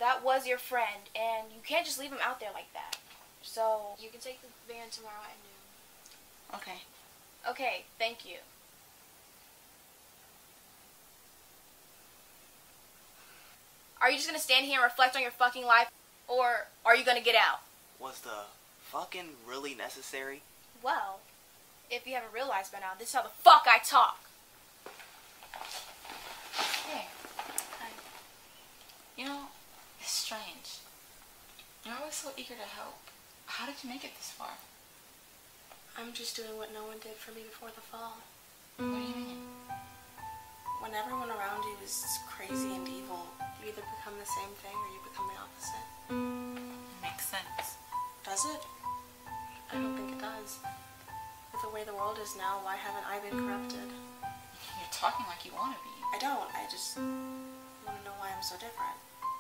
that was your friend, and you can't just leave him out there like that. So You can take the van tomorrow at noon. Okay. okay, thank you. Are you just gonna stand here and reflect on your fucking life, or are you gonna get out? Was the fucking really necessary? Well, if you haven't realized by now, this is how the fuck I talk. Hey. Hi. You know, it's strange. You're always so eager to help. How did you make it this far? I'm just doing what no one did for me before the fall. What do you mean? When everyone around you is crazy and evil, you either become the same thing or you become the opposite. Makes sense. Does it? I don't think it does. With the way the world is now, why haven't I been corrupted? You're talking like you want to be. I don't. I just want to know why I'm so different.